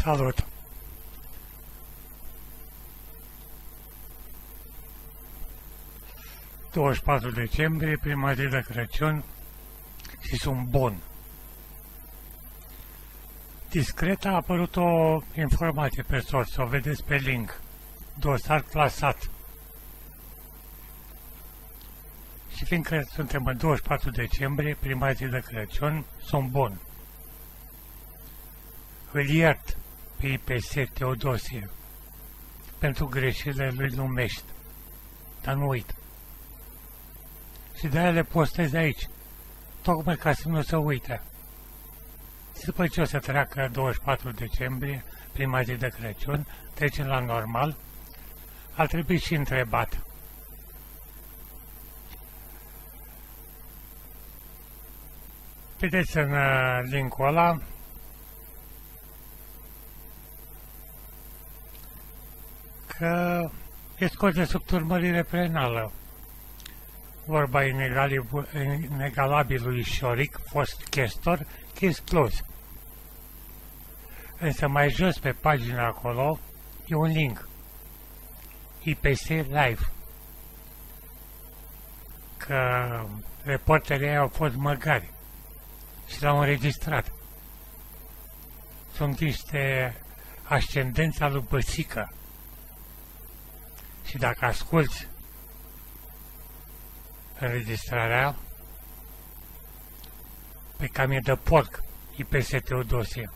Salut! ...24 decembrie, prima zi de Crăciun și sunt bun. Discret a apărut o informație pe source, o vedeți pe link. Dosar clasat. Și fiindcă suntem în 24 decembrie, prima zi de Crăciun, sunt bun. Îl iert pe IPS Teodosie pentru greșelile lui numești, dar nu uit. Și de-aia le postez aici, tocmai ca să nu se uite. Și după ce o să treacă 24 decembrie, prima zi de Crăciun, trecem la normal, ar trebui și întrebat. Vedeți în link-ul ăla că e scos de sub urmărire penală. Vorba inegalabilului Șoric, fost chestor, case close. Însă mai jos pe pagina acolo e un link. IPS Live. Că reporterii au fost măgari și l-au înregistrat. Sunt niște ascendenți al lui Băsică. Și dacă asculți înregistrarea, pe cam e de porc, IPS Teodosie.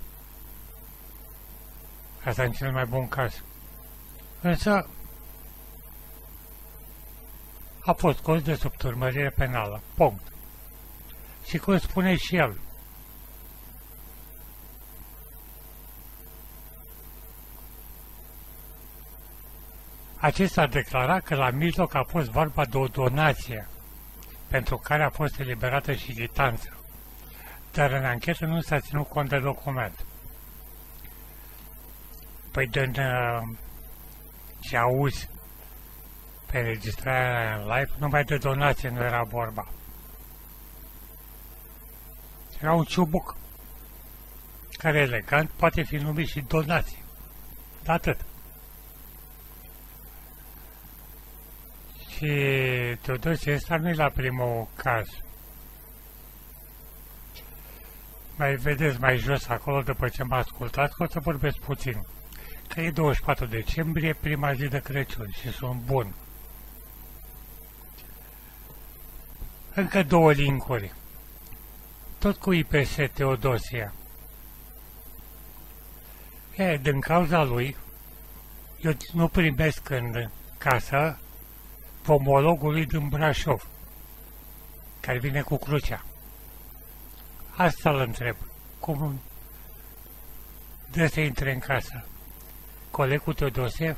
Asta în cel mai bun caz. Însă, a fost scos de sub urmărire penală. Punct. Și cum spune și el, acesta a declarat că la mijloc a fost vorba de o donație pentru care a fost eliberată și chitanța, dar în anchetă nu s-a ținut cont de document. Păi din ce auzi pe înregistrarea în live, numai de donație nu era vorba. Era un ciubuc care elegant poate fi numit și donație. De atât. Și Teodosie ăsta nu e la primul caz. Mai vedeți mai jos acolo, după ce mă ascultați, că o să vorbesc puțin. Că e 24 decembrie, prima zi de Crăciun și sunt bun. Încă două linkuri. Tot cu IPS Teodosie. Din cauza lui, eu nu primesc în casă pomologului din Brașov, care vine cu crucea. Asta îl întreb. Cum de să intre în casă? Colegul Teodosie?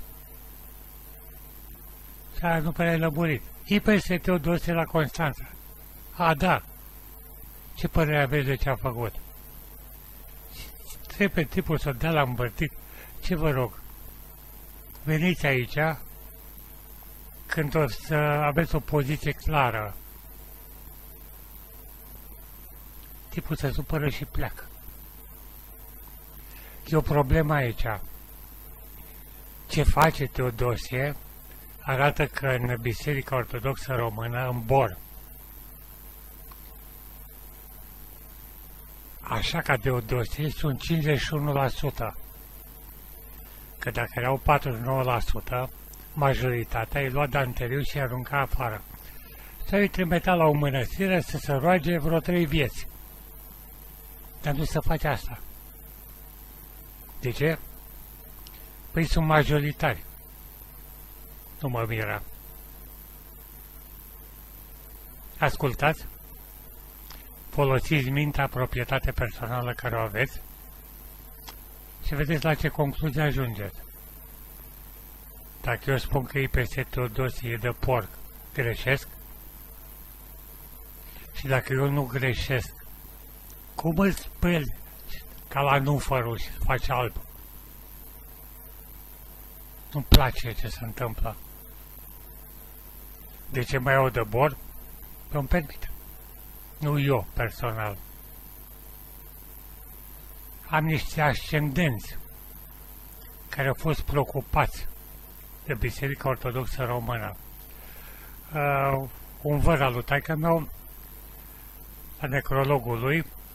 Sau nu prea e lămurit. IPS Teodosie la Constanța. A, da. Ce părere aveți de ce a făcut? Trebuie tipul să dea la îmbărtit. Ce vă rog? Veniți aici când o să aveți o poziție clară. Tipul se supără și pleacă. E o problemă aici. Ce face Teodosie arată că în Biserica Ortodoxă Română, în Bor, așa ca Teodosie, sunt 51%. Că dacă erau 49%, majoritatea îi lua de anterior și îi arunca afară. Sau îi trimitea la o mănăstire să se roage vreo 3 vieți. Dar nu se face asta. De ce? Păi sunt majoritari. Nu mă miră. Ascultați? Folosiți mintea, proprietate personală care o aveți și vedeți la ce concluzie ajungeți. Dacă eu spun că IPS Teodosie e de porc, greșesc? Și dacă eu nu greșesc, cum îl speli ca la nufărul și faci alb? Nu-mi place ce se întâmplă. De ce mai iau de Bor? Îmi permit. Nu eu, personal. Am niște ascendenți care au fost preocupați de Biserica Ortodoxă Română. Un văr al lui taică-meu, la necrologul lui,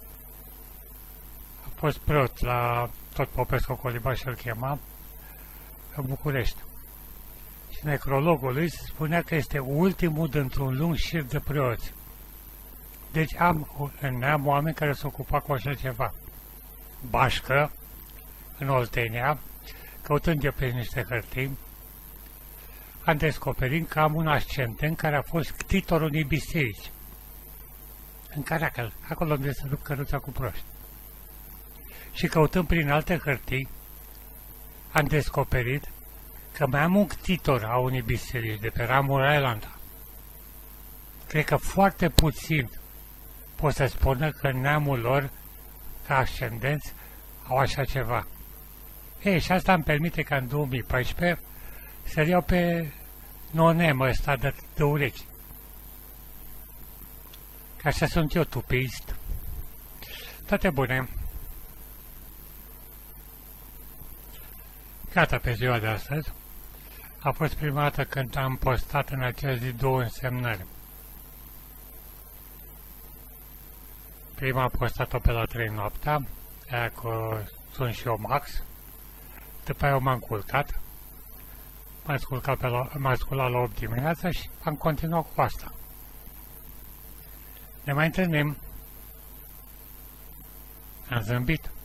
a fost preot la tot Popescu Colibaș îl chema, în București. Și necrologul lui se spunea că este ultimul dintr-un lung șir de preoți. Deci am în neam oameni care se ocupa cu așa ceva. Bașcă, în Oltenia, căutând eu pe niște hârtii, am descoperit că am un ascendent care a fost ctitorul unei biserici. În Caracal, acolo unde se duc căruța cu proști. Și căutând prin alte hârtii, am descoperit că mai am un ctitor a unei biserici de pe Ramur Islanda. Cred că foarte puțin pot să spună că neamul lor, ca ascendenți, au așa ceva. Ei, și asta îmi permite ca în 2014 să-l iau pe nonem ăsta de urechi. Că așa sunt eu, tupist. Toate bune. Gata pe ziua de astăzi. A fost prima dată când am postat în acea zi 2 însemnări. Prima am postat-o pe la 3 noaptea, aia că sunt și eu Max. După aia m-am culcat. M-am sculat la 8 dimineața și am continuat cu asta. Ne mai întâlnim. Am zâmbit.